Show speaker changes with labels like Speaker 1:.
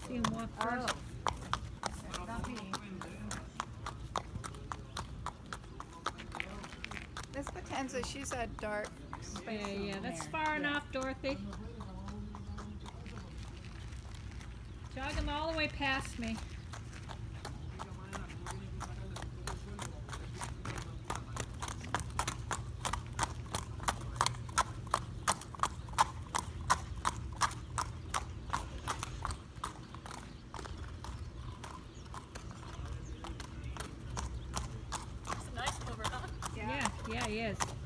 Speaker 1: See him walk first.
Speaker 2: Oh, not me. Miss Potenza, she's a dark space.
Speaker 1: Yeah, that's far enough, Dorothy. Jog him all the way past me.
Speaker 3: He's a nice mover, huh?
Speaker 1: Yeah, he is.